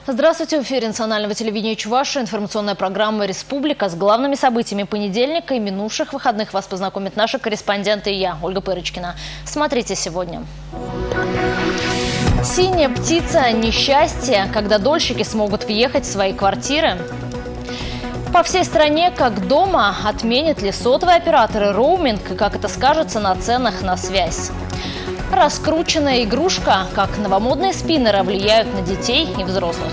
Здравствуйте, в эфире национального телевидения Чувашии информационная программа «Республика». С главными событиями понедельника и минувших выходных вас познакомят наши корреспонденты и я, Ольга Пырочкина. Смотрите сегодня. Синяя птица – несчастье, когда дольщики смогут въехать в свои квартиры. По всей стране, как дома, отменят ли сотовые операторы роуминг и как это скажется на ценах на связь. Раскрученная игрушка, как новомодные спиннеры влияют на детей и взрослых.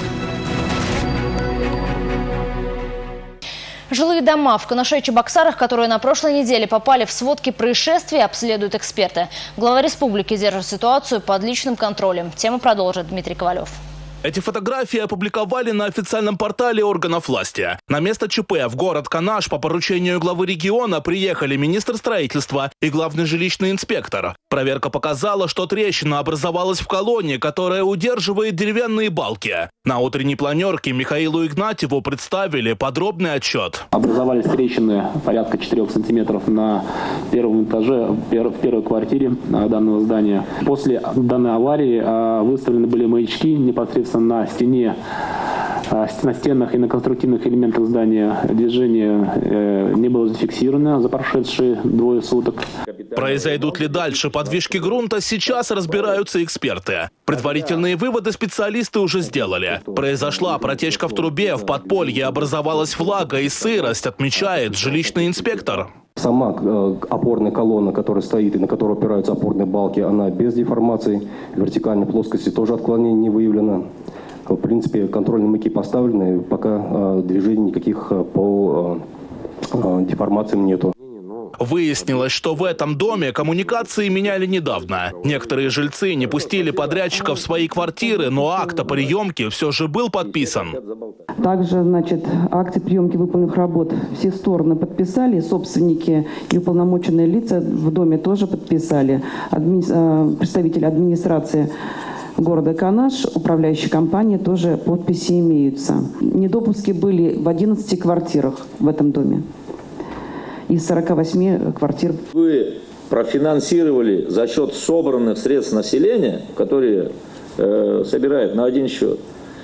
Жилые дома в Канаше и Чебоксарах, которые на прошлой неделе попали в сводки происшествий, обследуют эксперты. Глава республики держит ситуацию под личным контролем. Тему продолжит Дмитрий Ковалев. Эти фотографии опубликовали на официальном портале органов власти. На место ЧП в город Канаш по поручению главы региона приехали министр строительства и главный жилищный инспектор. Проверка показала, что трещина образовалась в колонне, которая удерживает деревянные балки. На утренней планерке Михаилу Игнатьеву представили подробный отчет. Образовались трещины порядка 4 сантиметров на первом этаже, в первой квартире данного здания. После данной аварии выставлены были маячки непосредственно на стене, на стенах и на конструктивных элементах здания. Движение не было зафиксировано за прошедшие 2 суток. Произойдут ли дальше подвижки грунта, сейчас разбираются эксперты. Предварительные выводы специалисты уже сделали. Произошла протечка в трубе, в подполье образовалась влага и сырость, отмечает жилищный инспектор. Сама опорная колонна, которая стоит и на которую опираются опорные балки, она без деформации. В вертикальной плоскости тоже отклонений не выявлено. В принципе, контрольные маяки поставлены, пока движений никаких по деформациям нету. Выяснилось, что в этом доме коммуникации меняли недавно. Некоторые жильцы не пустили подрядчиков в свои квартиры, но акт о приемке все же был подписан. Также, акты приемки выполненных работ все стороны подписали, собственники и уполномоченные лица в доме тоже подписали. Представители администрации города Канаш, управляющей компании, тоже подписи имеются. Недопуски были в 11 квартирах в этом доме. Из 48 квартир. Вы профинансировали за счет собранных средств населения, которые собирают на один счет,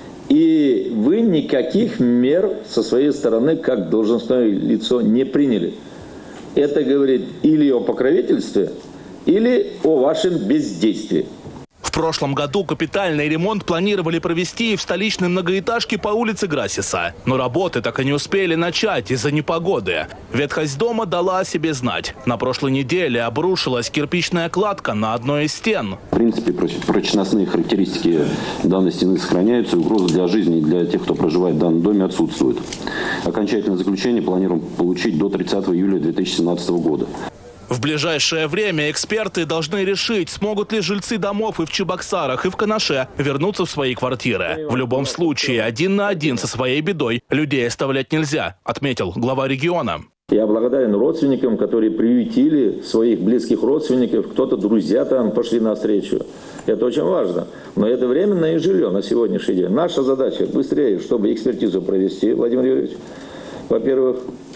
и вы никаких мер со своей стороны, как должностное лицо, не приняли. Это говорит или о покровительстве, или о вашем бездействии. В прошлом году капитальный ремонт планировали провести в столичной многоэтажке по улице Грасиса. Но работы так и не успели начать из-за непогоды. Ветхость дома дала о себе знать. На прошлой неделе обрушилась кирпичная кладка на одной из стен. В принципе, прочностные характеристики данной стены сохраняются, и угроза для жизни и для тех, кто проживает в данном доме, отсутствует. Окончательное заключение планируем получить до 30 июля 2017 года. В ближайшее время эксперты должны решить, смогут ли жильцы домов и в Чебоксарах, и в Канаше вернуться в свои квартиры. В любом случае, 1 на 1 со своей бедой людей оставлять нельзя, отметил глава региона. Я благодарен родственникам, которые приютили своих близких родственников, кто-то друзья там пошли навстречу. Это очень важно. Но это временное жилье на сегодняшний день. Наша задача быстрее, чтобы экспертизу провести, Владимир Юрьевич, во-первых,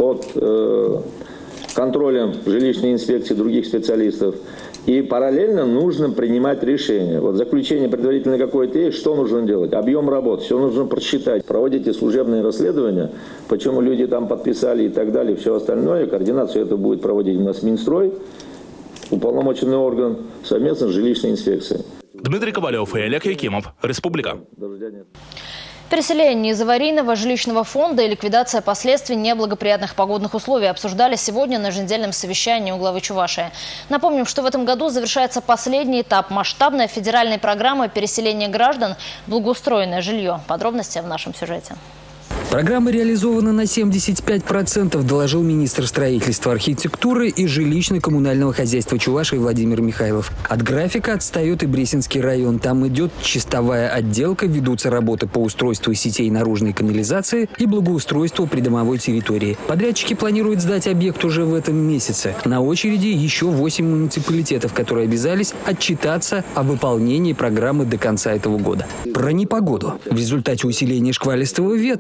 под контролем жилищной инспекции и других специалистов. И параллельно нужно принимать решения. Вот заключение предварительно какое-то есть, что нужно делать? Объем работ, все нужно просчитать. Проводите служебные расследования, почему люди там подписали и так далее, все остальное. Координацию это будет проводить у нас Минстрой, уполномоченный орган, совместно с жилищной инспекцией. Дмитрий Ковалев и Олег Якимов. Республика. Переселение из аварийного жилищного фонда и ликвидация последствий неблагоприятных погодных условий обсуждали сегодня на еженедельном совещании у главы Чувашии. Напомним, что в этом году завершается последний этап масштабной федеральной программы переселения граждан в благоустроенное жилье. Подробности в нашем сюжете. Программа реализована на 75%, доложил министр строительства, архитектуры и жилищно-коммунального хозяйства Чувашии Владимир Михайлов. От графика отстает и Бресинский район. Там идет чистовая отделка, ведутся работы по устройству сетей наружной канализации и благоустройству придомовой территории. Подрядчики планируют сдать объект уже в этом месяце. На очереди еще 8 муниципалитетов, которые обязались отчитаться о выполнении программы до конца этого года. Про непогоду. В результате усиления шквалистого ветра в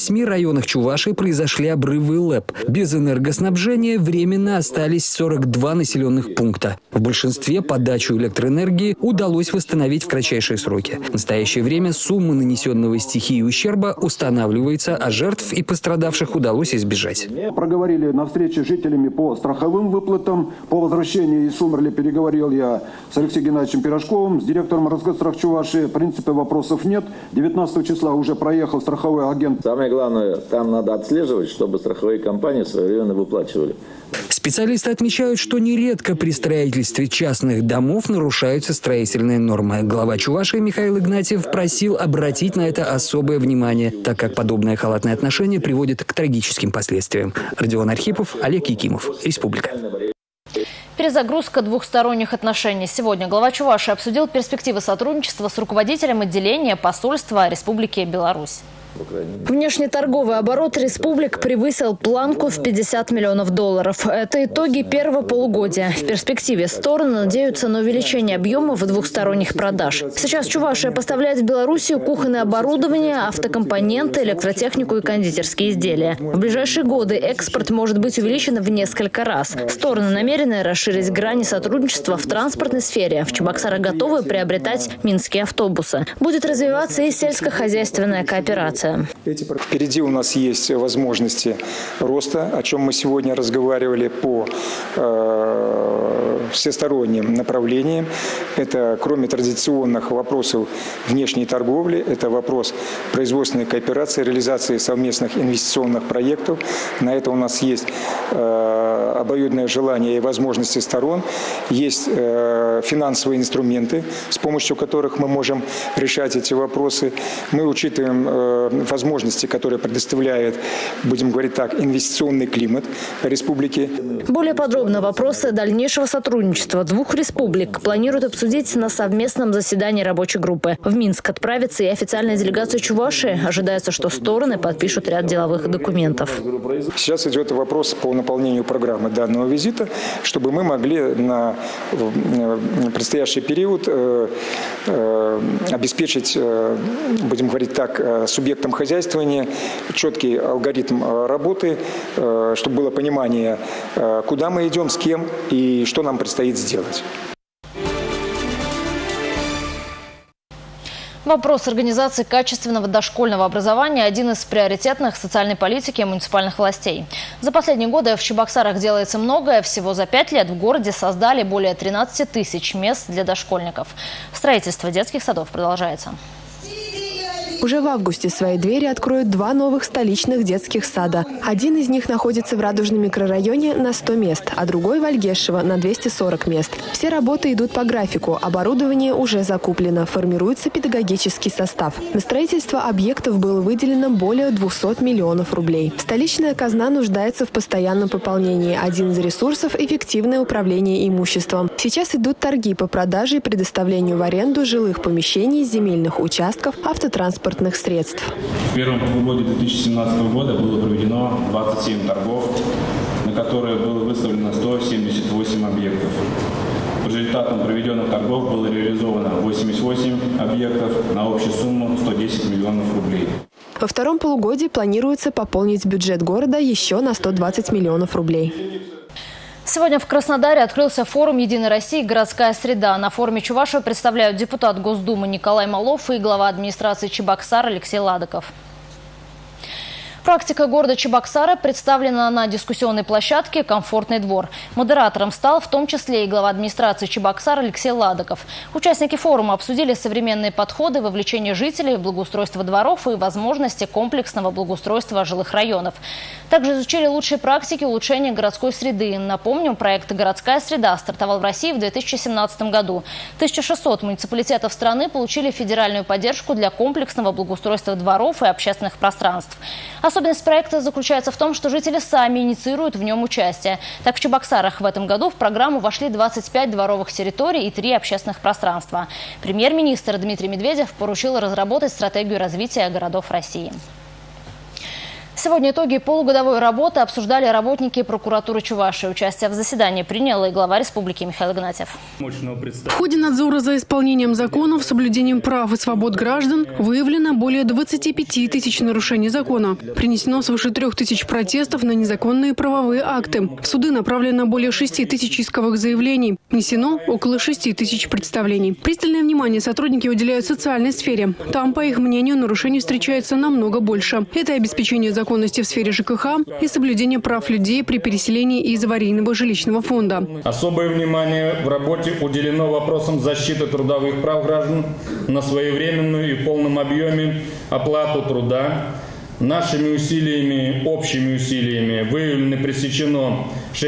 8 районах Чувашии произошли обрывы ЛЭП. Без энергоснабжения временно остались 42 населенных пункта. В большинстве подачу электроэнергии удалось восстановить в кратчайшие сроки. В настоящее время сумма нанесенного стихией ущерба устанавливается, а жертв и пострадавших удалось избежать. Проговорили на встрече с жителями по страховым выплатам. По возвращении из Сумерли переговорил я с Алексеем Геннадьевичем Пирожковым, с директором Росгострах Чувашии. В принципе, вопросов нет. 19 числа уже проехал страховой агент. Самое главное, там надо отслеживать, чтобы страховые компании своевременно выплачивали. Специалисты отмечают, что нередко при строительстве частных домов нарушаются строительные нормы. Глава Чувашии Михаил Игнатьев просил обратить на это особое внимание, так как подобное халатное отношение приводит к трагическим последствиям. Родион Архипов, Олег Якимов, Республика. Перезагрузка двухсторонних отношений. Сегодня глава Чувашии обсудил перспективы сотрудничества с руководителем отделения посольства Республики Беларусь. Внешнеторговый оборот республик превысил планку в $50 миллионов. Это итоги первого полугодия. В перспективе стороны надеются на увеличение объемов двухсторонних продаж. Сейчас Чувашия поставляет в Белоруссию кухонное оборудование, автокомпоненты, электротехнику и кондитерские изделия. В ближайшие годы экспорт может быть увеличен в несколько раз. Стороны намерены расширить грани сотрудничества в транспортной сфере. В Чебоксарах готовы приобретать минские автобусы. Будет развиваться и сельскохозяйственная кооперация. Впереди у нас есть возможности роста, о чем мы сегодня разговаривали по всесторонним направлениям. Это, кроме традиционных вопросов внешней торговли, это вопрос производственной кооперации, реализации совместных инвестиционных проектов. На это у нас есть обоюдное желание и возможности сторон. Есть финансовые инструменты, с помощью которых мы можем решать эти вопросы. Мы учитываем возможности, которые предоставляет, будем говорить так, инвестиционный климат республики. Более подробно вопросы дальнейшего сотрудничества двух республик планируют обсудить на совместном заседании рабочей группы. В Минск отправится и официальная делегация Чувашии. Ожидается, что стороны подпишут ряд деловых документов. Сейчас идет вопрос по наполнению программы данного визита, чтобы мы могли на предстоящий период обеспечить, будем говорить так, субъектам хозяйствования четкий алгоритм работы, чтобы было понимание, куда мы идем, с кем и что нам предстоит сделать. Вопрос организации качественного дошкольного образования – один из приоритетных социальной политики муниципальных властей. За последние годы в Чебоксарах делается многое. Всего за 5 лет в городе создали более 13 тысяч мест для дошкольников. Строительство детских садов продолжается. Уже в августе свои двери откроют 2 новых столичных детских сада. Один из них находится в Радужном микрорайоне на 100 мест, а другой в Альгешево на 240 мест. Все работы идут по графику, оборудование уже закуплено, формируется педагогический состав. На строительство объектов было выделено более 200 миллионов рублей. Столичная казна нуждается в постоянном пополнении. Один из ресурсов – эффективное управление имуществом. Сейчас идут торги по продаже и предоставлению в аренду жилых помещений, земельных участков, автотранспорта, средств. В первом полугодии 2017 года было проведено 27 торгов, на которые было выставлено 178 объектов. По результатам проведенных торгов было реализовано 88 объектов на общую сумму 110 миллионов рублей. Во втором полугодии планируется пополнить бюджет города еще на 120 миллионов рублей. Сегодня в Краснодаре открылся форум «Единой России. Городская среда». На форуме Чувашию представляют депутат Госдумы Николай Малов и глава администрации Чебоксар Алексей Ладыков. Практика города Чебоксары представлена на дискуссионной площадке «Комфортный двор». Модератором стал в том числе и глава администрации Чебоксар Алексей Ладыков. Участники форума обсудили современные подходы вовлечения жителей в благоустройство дворов и возможности комплексного благоустройства жилых районов. Также изучили лучшие практики улучшения городской среды. Напомню, проект «Городская среда» стартовал в России в 2017 году. 1600 муниципалитетов страны получили федеральную поддержку для комплексного благоустройства дворов и общественных пространств. Особенность проекта заключается в том, что жители сами инициируют в нем участие. Так, в Чебоксарах в этом году в программу вошли 25 дворовых территорий и 3 общественных пространства. Премьер-министр Дмитрий Медведев поручил разработать стратегию развития городов России. Сегодня итоги полугодовой работы обсуждали работники прокуратуры Чувашии. Участие в заседании принял и глава республики Михаил Игнатьев. В ходе надзора за исполнением законов, соблюдением прав и свобод граждан выявлено более 25 тысяч нарушений закона. Принесено свыше 3 тысяч протестов на незаконные правовые акты. В суды направлено более 6 тысяч исковых заявлений. Внесено около 6 тысяч представлений. Пристальное внимание сотрудники уделяют социальной сфере. Там, по их мнению, нарушений встречается намного больше. Это обеспечение законности в сфере ЖКХ и соблюдение прав людей при переселении из аварийного жилищного фонда. Особое внимание в работе уделено вопросам защиты трудовых прав граждан на своевременную и в полном объеме оплату труда. Нашими усилиями, общими усилиями выявлено и пресечено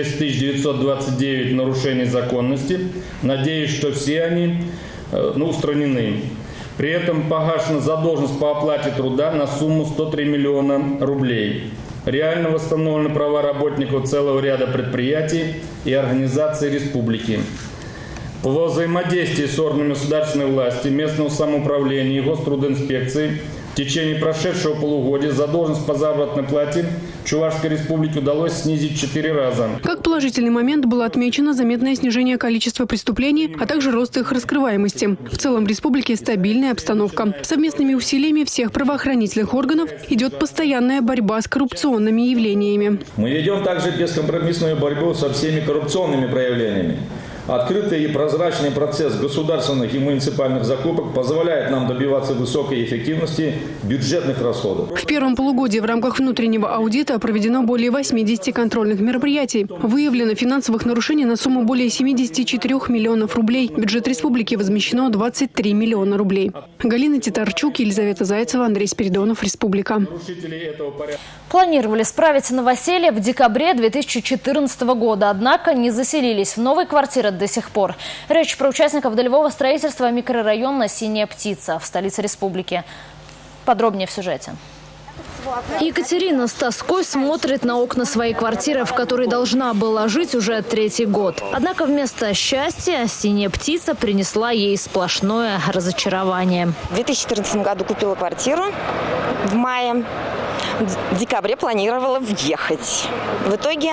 6929 нарушений законности. Надеюсь, что все они устранены. При этом погашена задолженность по оплате труда на сумму 103 миллиона рублей. Реально восстановлены права работников целого ряда предприятий и организаций республики. По взаимодействию с органами государственной власти, местного самоуправления и Гострудинспекции в течение прошедшего полугодия задолженность по заработной плате Чувашской республике удалось снизить в 4 раза. Как положительный момент было отмечено заметное снижение количества преступлений, а также рост их раскрываемости. В целом в республике стабильная обстановка. Совместными усилиями всех правоохранительных органов идет постоянная борьба с коррупционными явлениями. Мы ведем также бескомпромиссную борьбу со всеми коррупционными проявлениями. Открытый и прозрачный процесс государственных и муниципальных закупок позволяет нам добиваться высокой эффективности бюджетных расходов. В первом полугодии в рамках внутреннего аудита проведено более 80 контрольных мероприятий. Выявлено финансовых нарушений на сумму более 74 миллионов рублей. Бюджет республики возмещено 23 миллиона рублей. Галина Титарчук, Елизавета Зайцева, Андрей Спиридонов, Республика. Планировали справить новоселье в декабре 2014 года, однако не заселились в новые квартиры до сих пор. Речь про участников долевого строительства микрорайона «Синяя птица» в столице республики. Подробнее в сюжете. Екатерина с тоской смотрит на окна своей квартиры, в которой должна была жить уже 3-й год. Однако вместо счастья «Синяя птица» принесла ей сплошное разочарование. В 2014 году купила квартиру в мае. В декабре планировала въехать. В итоге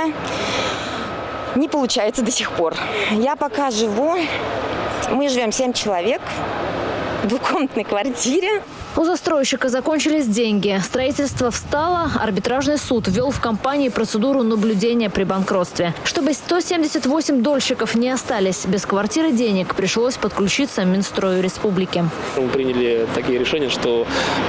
не получается до сих пор. Я пока живу, мы живем 7 человек в двухкомнатной квартире. У застройщика закончились деньги. Строительство встало, арбитражный суд ввел в компании процедуру наблюдения при банкротстве. Чтобы 178 дольщиков не остались без квартиры денег, пришлось подключиться Минстрою республики. Мы приняли такие решения, что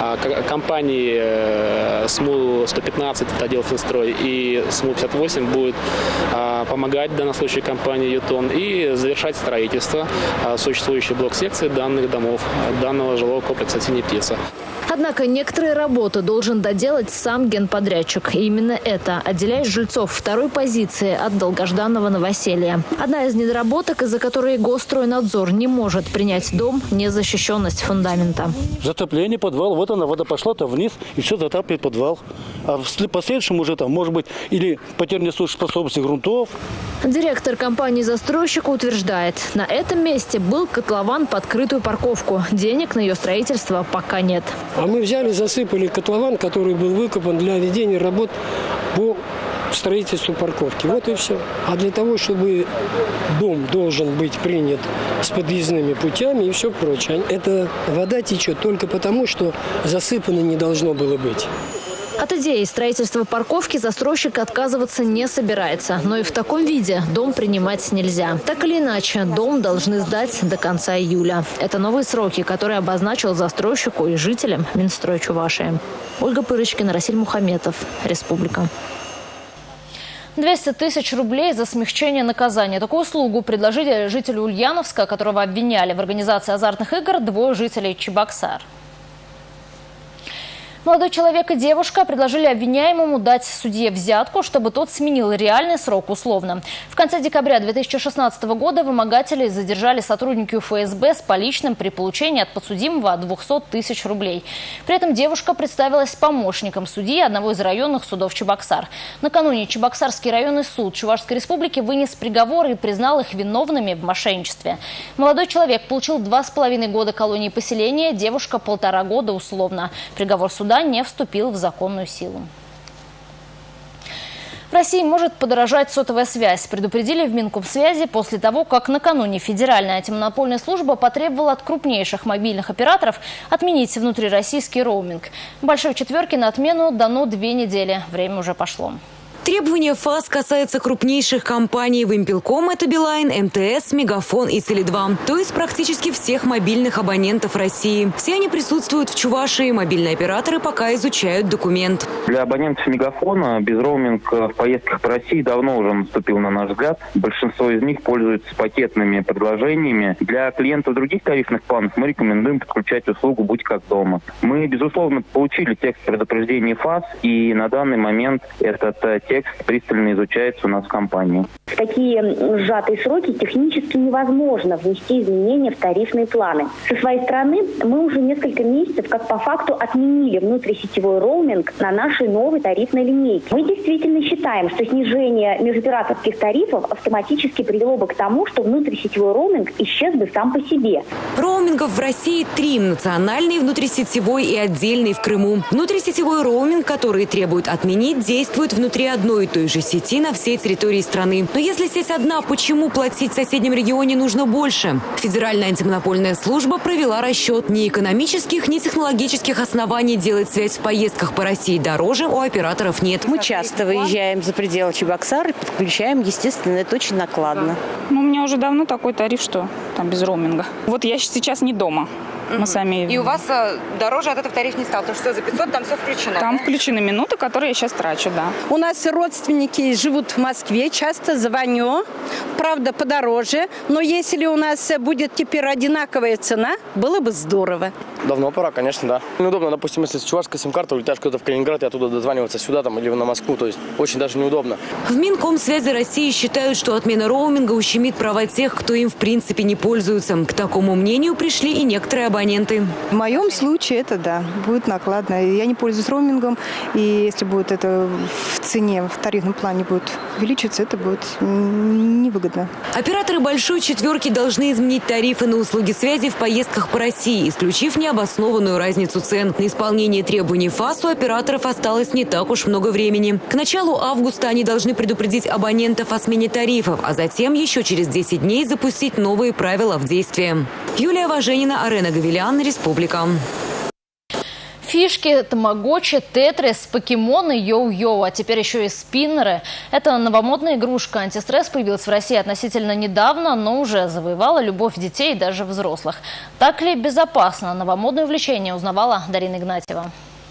компании СМУ-115, это отдел Финстрой, и СМУ-58 будет помогать в данном случае компании «Ютон» и завершать строительство существующей блок-секции данных домов, данного жилого комплекса «Синяя птица». Однако некоторые работы должен доделать сам генподрядчик. И именно это отделяет жильцов второй позиции от долгожданного новоселья. Одна из недоработок, из-за которой Госстройнадзор не может принять дом – незащищенность фундамента. Затопление подвала, вот она, вода пошла-то вниз и все затапливает подвал. А в последующем уже там может быть или потеря несуществоспособности грунтов. Директор компании-застройщика утверждает, на этом месте был котлован под крытую парковку. Денег на ее строительство пока нет. А мы взяли, засыпали котлован, который был выкопан для ведения работ по строительству парковки. Вот и все. А для того, чтобы дом должен быть принят с подъездными путями и все прочее. Эта вода течет только потому, что засыпано не должно было быть. От идеи строительства парковки застройщик отказываться не собирается. Но и в таком виде дом принимать нельзя. Так или иначе, дом должны сдать до конца июля. Это новые сроки, которые обозначил застройщику и жителям Минстрой Чувашии. Ольга Пырочкина, Расиль Мухаметов, Республика. 200 тысяч рублей за смягчение наказания. Такую услугу предложили жителю Ульяновска, которого обвиняли в организации азартных игр, 2 жителей Чебоксар. Молодой человек и девушка предложили обвиняемому дать судье взятку, чтобы тот сменил реальный срок условно. В конце декабря 2016 года вымогатели задержали сотрудники ФСБ с поличным при получении от подсудимого 200 тысяч рублей. При этом девушка представилась помощником судьи одного из районных судов Чебоксар. Накануне Чебоксарский районный суд Чувашской республики вынес приговор и признал их виновными в мошенничестве. Молодой человек получил 2,5 года колонии поселения, девушка – 1,5 года условно. Приговор суда не вступил в законную силу. В России может подорожать сотовая связь. Предупредили в Минкомсвязи после того, как накануне Федеральная антимонопольная служба потребовала от крупнейших мобильных операторов отменить внутрироссийский роуминг. Большой четверке на отмену дано 2 недели. Время уже пошло. Требования ФАС касаются крупнейших компаний. Вимпелком – это Билайн, МТС, Мегафон и Теле2. То есть практически всех мобильных абонентов России. Все они присутствуют в Чувашии. Мобильные операторы пока изучают документ. Для абонентов Мегафона безроуминг в поездках по России давно уже наступил, на наш взгляд. Большинство из них пользуются пакетными предложениями. Для клиентов других тарифных планов мы рекомендуем подключать услугу «Будь как дома». Мы, безусловно, получили текст предупреждения ФАС, и на данный момент этот текст пристально изучается у нас в компании. В такие сжатые сроки технически невозможно внести изменения в тарифные планы. Со своей стороны, мы уже несколько месяцев как по факту отменили внутрисетевой роуминг на нашей новой тарифной линейке. Мы действительно считаем, что снижение межоператорских тарифов автоматически привело бы к тому, что внутрисетевой роуминг исчез бы сам по себе. Роумингов в России 3 – национальный, внутрисетевой и отдельный в Крыму. Внутрисетевой роуминг, который требуют отменить, действует внутри одной и той же сети на всей территории страны. Но если сеть одна, почему платить в соседнем регионе нужно больше? Федеральная антимонопольная служба провела расчет. Ни экономических, ни технологических оснований делать связь в поездках по России дороже у операторов нет. Мы часто выезжаем за пределы Чебоксар и подключаем, естественно, это очень накладно. Ну, у меня уже давно такой тариф, что там без роуминга. Вот я сейчас не дома. Мы сами... И у вас дороже от этого тариф не стал, потому что за 500 там все включено. Там включены минуты, которые я сейчас трачу, да. У нас родственники живут в Москве, часто звоню, правда подороже, но если у нас будет теперь одинаковая цена, было бы здорово. Давно пора, конечно, да. Неудобно, допустим, если с чувашской сим-карты улетаешь куда-то в Калининград и оттуда дозваниваться сюда там, или на Москву, то есть очень даже неудобно. В Минкомсвязи России считают, что отмена роуминга ущемит права тех, кто им в принципе не пользуется. К такому мнению пришли и некоторые абоненты. В моем случае это, да, будет накладно. Я не пользуюсь роумингом, и если будет это в цене, в тарифном плане будет увеличиваться, это будет невыгодно. Операторы большой четверки должны изменить тарифы на услуги связи в поездках по России, исключив необоснованную разницу цен. На исполнение требований ФАС у операторов осталось не так уж много времени. К началу августа они должны предупредить абонентов о смене тарифов, а затем еще через 10 дней запустить новые правила в действие. Юлия Важенина, Арена Гавилян, Республика. Фишки, тамагочи, тетрис, покемоны, йоу-йоу, а теперь еще и спиннеры. Это новомодная игрушка. Антистресс появилась в России относительно недавно, но уже завоевала любовь детей и даже взрослых. Так ли безопасно новомодное увлечение, узнавала Дарина Игнатьева.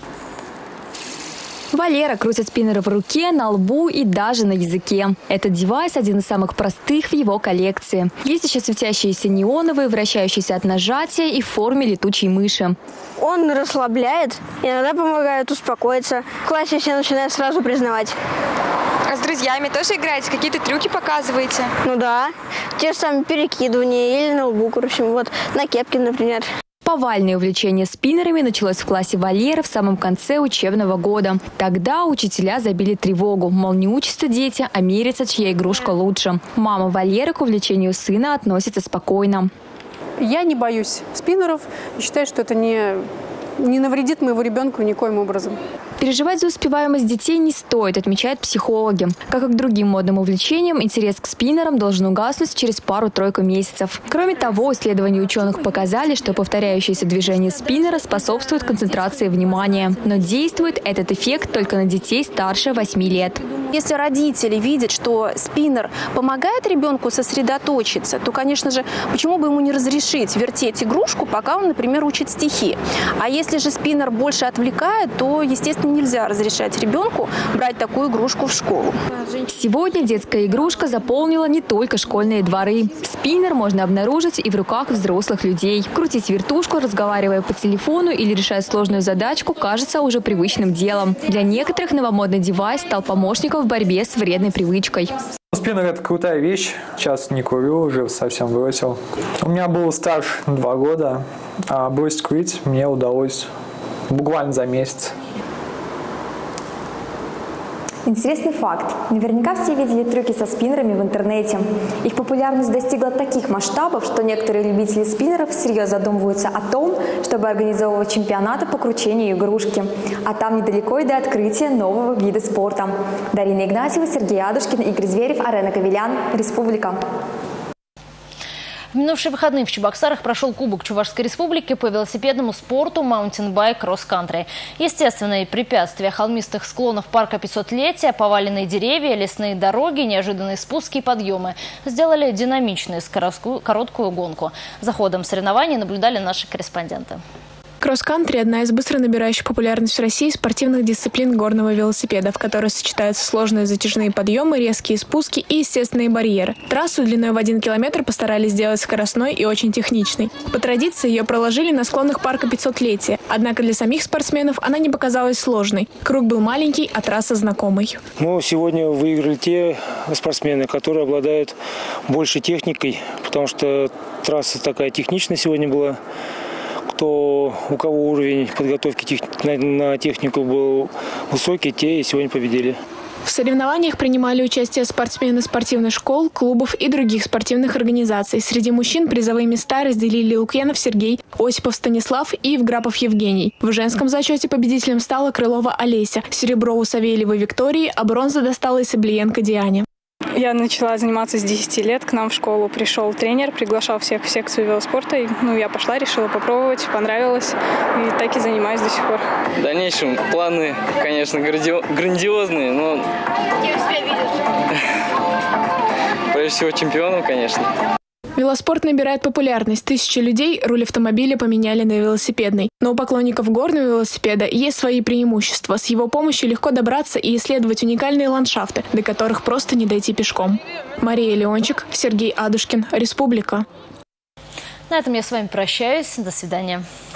Валера крутит спиннеры в руке, на лбу и даже на языке. Этот девайс один из самых простых в его коллекции. Есть еще светящиеся неоновые, вращающиеся от нажатия и в форме летучей мыши. Он расслабляет, иногда помогает успокоиться. В классе все начинают сразу признавать. А с друзьями тоже играете? Какие-то трюки показываете? Ну да, те же самые перекидывания или на лбу, короче, вот на кепке, например. Повальное увлечение спиннерами началось в классе Валеры в самом конце учебного года. Тогда учителя забили тревогу, мол, не учатся дети, а мерятся, чья игрушка лучше. Мама Валеры к увлечению сына относится спокойно. Я не боюсь спиннеров и считаю, что это не навредит моему ребенку никоим образом. Переживать за успеваемость детей не стоит, отмечают психологи. Как и к другим модным увлечениям, интерес к спиннерам должен угаснуть через пару-тройку месяцев. Кроме того, исследования ученых показали, что повторяющееся движение спиннера способствует концентрации внимания. Но действует этот эффект только на детей старше 8 лет. Если родители видят, что спиннер помогает ребенку сосредоточиться, то, конечно же, почему бы ему не разрешить вертеть игрушку, пока он, например, учит стихи. А если же спиннер больше отвлекает, то, естественно, нельзя разрешать ребенку брать такую игрушку в школу. Сегодня детская игрушка заполнила не только школьные дворы. Спиннер можно обнаружить и в руках взрослых людей. Крутить вертушку, разговаривая по телефону или решая сложную задачку, кажется уже привычным делом. Для некоторых новомодный девайс стал помощником в борьбе с вредной привычкой. Спиннер – это крутая вещь. Сейчас не курю, уже совсем бросил. У меня был стаж 2 года, а бросить курить мне удалось буквально за месяц. Интересный факт. Наверняка все видели трюки со спиннерами в интернете. Их популярность достигла таких масштабов, что некоторые любители спиннеров всерьез задумываются о том, чтобы организовывать чемпионаты по кручению игрушки. А там недалеко и до открытия нового вида спорта. Дарина Игнатьева, Сергей Адушкин, Игорь Зверев, Арена Ковилян. Республика. В минувшие выходные в Чебоксарах прошел Кубок Чувашской Республики по велосипедному спорту маунтинбайк кросс-кантри. Естественные препятствия холмистых склонов парка 500-летия, поваленные деревья, лесные дороги, неожиданные спуски и подъемы сделали динамичную короткую гонку. За ходом соревнований наблюдали наши корреспонденты. Кросс-кантри – одна из быстро набирающих популярность в России спортивных дисциплин горного велосипеда, в которой сочетаются сложные затяжные подъемы, резкие спуски и естественные барьеры. Трассу длиной в 1 километр постарались сделать скоростной и очень техничной. По традиции ее проложили на склонах парка 500-летия, однако для самих спортсменов она не показалась сложной. Круг был маленький, а трасса знакомой. Но сегодня выиграли те спортсмены, которые обладают большей техникой, потому что трасса такая техничная сегодня была. У кого уровень подготовки на технику был высокий, те и сегодня победили. В соревнованиях принимали участие спортсмены спортивных школ, клубов и других спортивных организаций. Среди мужчин призовые места разделили Лукьянов Сергей, Осипов Станислав и Евграпов Евгений. В женском зачете победителем стала Крылова Олеся, серебро у Савельевой Виктории, а бронза досталась Иблиенко Диане. Я начала заниматься с 10 лет. К нам в школу пришел тренер, приглашал всех в секцию велоспорта. Я пошла, решила попробовать, понравилось. И так и занимаюсь до сих пор. В дальнейшем планы, конечно, грандиозные, но... Кем себя видишь? Прежде всего чемпионом, конечно. Велоспорт набирает популярность. Тысячи людей руль автомобиля поменяли на велосипедный. Но у поклонников горного велосипеда есть свои преимущества. С его помощью легко добраться и исследовать уникальные ландшафты, до которых просто не дойти пешком. Мария Леончик, Сергей Адушкин, Республика. На этом я с вами прощаюсь. До свидания.